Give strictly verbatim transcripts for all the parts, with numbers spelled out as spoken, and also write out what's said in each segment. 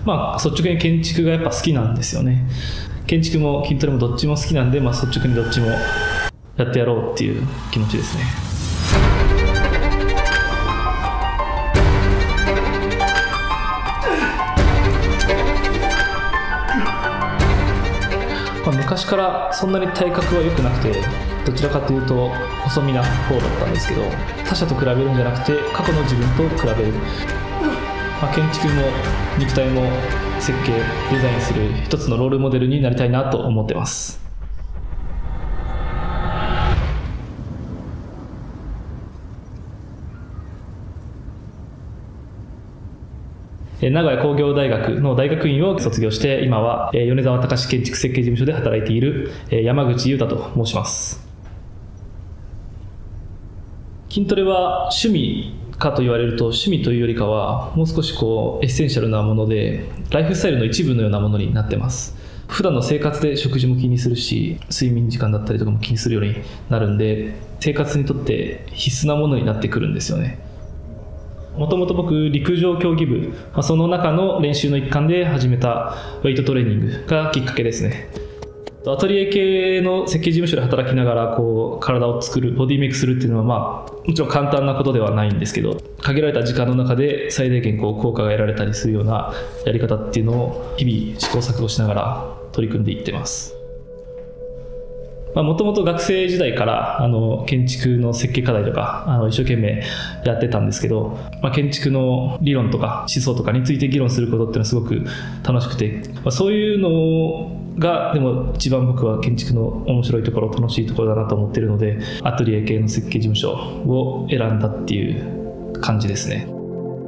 まあ率直に建築がやっぱ好きなんですよね。建築も筋トレもどっちも好きなんで、まあ、率直にどっちもやってやろうっていう気持ちですね。まあ、昔からそんなに体格は良くなくて、どちらかというと細身な方だったんですけど、他者と比べるんじゃなくて過去の自分と比べる、まあ、建築も肉体も設計デザインする一つのロールモデルになりたいなと思ってます。名古屋工業大学の大学院を卒業して、今は米沢隆建築設計事務所で働いている山口裕太と申します。筋トレは趣味かと言われると、趣味というよりかはもう少しこうエッセンシャルなもので、ライフスタイルの一部のようなものになってます。普段の生活で食事も気にするし、睡眠時間だったりとかも気にするようになるんで、生活にとって必須なものになってくるんですよね。もともと僕陸上競技部、まあ、その中の練習の一環で始めたウェイトトレーニングがきっかけですね。アトリエ系の設計事務所で働きながらこう体を作る、ボディメイクするっていうのは、まあもちろん簡単なことではないんですけど、限られた時間の中で最大限こう効果が得られたりするようなやり方っていうのを日々試行錯誤しながら取り組んでいってます。もともと学生時代からあの建築の設計課題とかあの一生懸命やってたんですけど、まあ、建築の理論とか思想とかについて議論することっていうのはすごく楽しくて、まあ、そういうのがでも一番僕は建築の面白いところ、楽しいところだなと思っているので、アトリエ系の設計事務所を選んだっていう感じですね。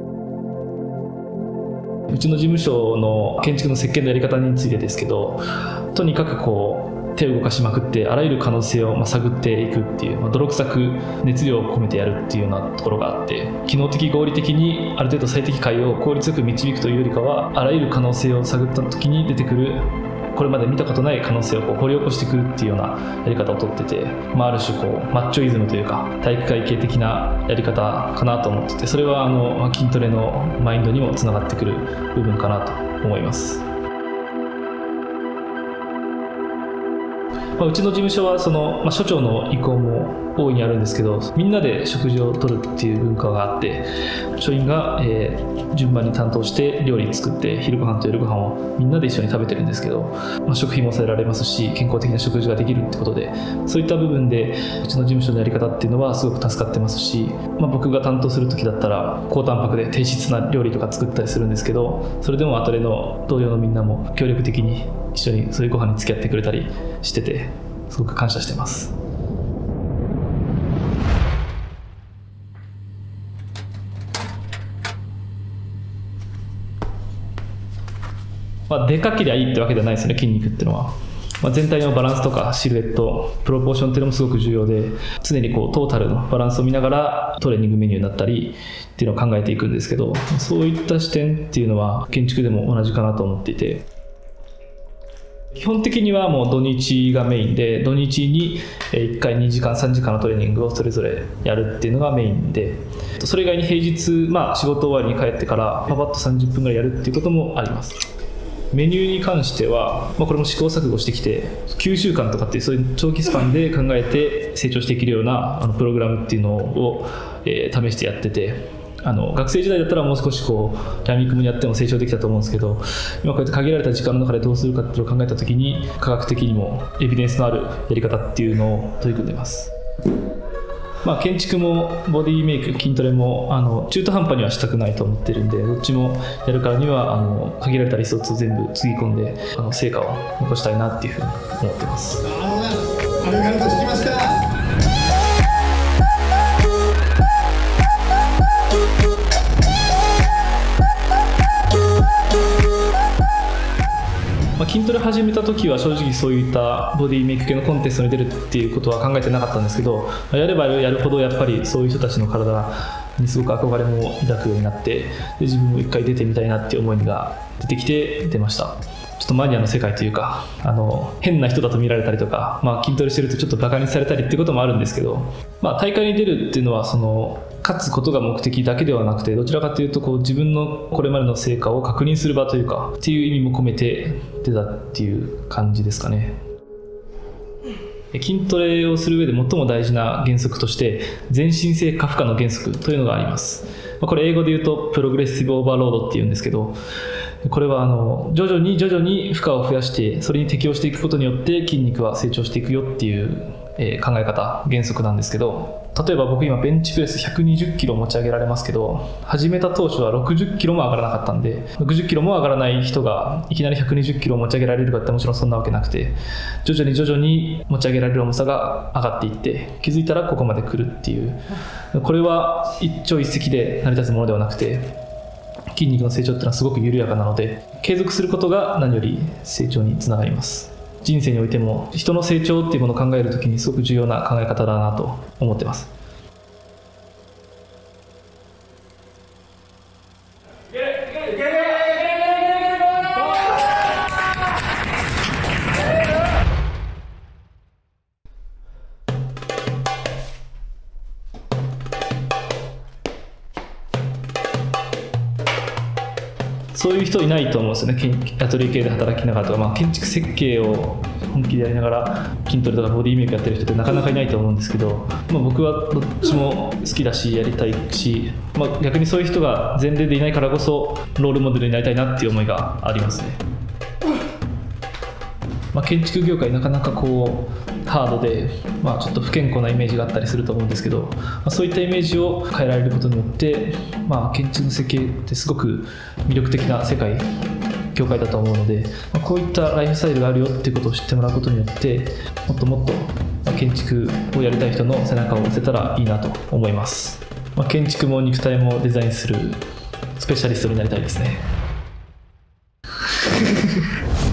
うちの事務所の建築の設計のやり方についてですけど、とにかくこう手を動かしまくってあらゆる可能性を探っていくっていう、まあ、泥臭く熱量を込めてやるっていうようなところがあって、機能的合理的にある程度最適解を効率よく導くというよりかは、あらゆる可能性を探った時に出てくるこれまで見たことない可能性をこう掘り起こしてくるっていうようなやり方をとってて、まあ、ある種こうマッチョイズムというか体育会系的なやり方かなと思ってて、それはあの筋トレのマインドにもつながってくる部分かなと思います。まあ、うちの事務所はその、まあ、所長の意向も大いにあるんですけど、みんなで食事をとるっていう文化があって、所員が、えー、順番に担当して料理作って昼ご飯と夜ご飯をみんなで一緒に食べてるんですけど、まあ、食費も抑えられますし健康的な食事ができるってことで、そういった部分でうちの事務所のやり方っていうのはすごく助かってますし、まあ、僕が担当する時だったら高タンパクで低質な料理とか作ったりするんですけど、それでもアトリエの同僚のみんなも協力的に一緒にそういうご飯に付き合ってくれたりしてて、すごく感謝してます。まあ、でかけりゃいいってわけではないですよね、筋肉っていうのは。まあ、全体のバランスとかシルエット、プロポーションっていうのもすごく重要で、常にこうトータルのバランスを見ながらトレーニングメニューだったりっていうのを考えていくんですけど、そういった視点っていうのは建築でも同じかなと思っていて、基本的にはもう土日がメインで、土日にいっかいにじかんさんじかんのトレーニングをそれぞれやるっていうのがメインで、それ以外に平日、まあ、仕事終わりに帰ってからパパッとさんじゅっぷんぐらいやるっていうこともあります。メニューに関しては、まあ、これも試行錯誤してきて、きゅうしゅうかんとかっていうそういう長期スパンで考えて成長していけるようなあのプログラムっていうのを、えー、試してやってて、あの学生時代だったらもう少しこうダイナミックにやっても成長できたと思うんですけど、今こうやって限られた時間の中でどうするかっていうのを考えたときに、科学的にもエビデンスのあるやり方っていうのを取り組んでいます。まあ、建築もボディメイク、筋トレもあの中途半端にはしたくないと思ってるんで、どっちもやるからにはあの限られたリソースを全部つぎ込んであの成果を残したいなっていうふうに思ってます。 ありがとうございました。 まあ、筋トレ始めた時は正直そういったボディメイク系のコンテストに出るっていうことは考えてなかったんですけど、やればやるほどやっぱりそういう人たちの体にすごく憧れも抱くようになって、で自分も一回出てみたいなっていう思いが出てきて出ました。ちょっとマニアの世界というか、あの変な人だと見られたりとか、まあ、筋トレしてるとちょっとバカにされたりっていうこともあるんですけど、まあ、大会に出るっていうのはその勝つことが目的だけではなくて、どちらかというとこう自分のこれまでの成果を確認する場というかっていう意味も込めて出たっていう感じですかね。筋トレをする上で最も大事な原則として全身性過負荷の原則というのがあります。これ英語で言うとプログレッシブオーバーロードっていうんですけど、これはあの徐々に徐々に負荷を増やしてそれに適応していくことによって筋肉は成長していくよっていう、えー、考え方原則なんですけど、例えば僕今ベンチプレスひゃくにじゅっキロ持ち上げられますけど、始めた当初はろくじゅっキロも上がらなかったんで、ろくじゅっキロも上がらない人がいきなりひゃくにじゅっキロ持ち上げられるかってもちろんそんなわけなくて、徐々に徐々に持ち上げられる重さが上がっていって気づいたらここまで来るっていう、これは一朝一夕で成り立つものではなくて、筋肉の成長っていうのはすごく緩やかなので、継続することが何より成長につながります。人生においても人の成長っていうものを考えるときにすごく重要な考え方だなと思ってます。そういう人いないと思うんですよね。アトリエ系で働きながらとか、まあ、建築設計を本気でやりながら筋トレとかボディメイクやってる人ってなかなかいないと思うんですけど、まあ、僕はどっちも好きだしやりたいし、まあ、逆にそういう人が前例でいないからこそロールモデルになりたいなっていう思いがありますね。まあ、建築業界なかなかこうハードで、まあ、ちょっと不健康なイメージがあったりすると思うんですけど、まあ、そういったイメージを変えられることによって、まあ、建築の設計ってすごく魅力的な世界業界だと思うので、まあ、こういったライフスタイルがあるよっていうことを知ってもらうことによってもっともっと建築をやりたい人の背中を押せたらいいなと思います。まあ、建築も肉体もデザインするスペシャリストになりたいですね。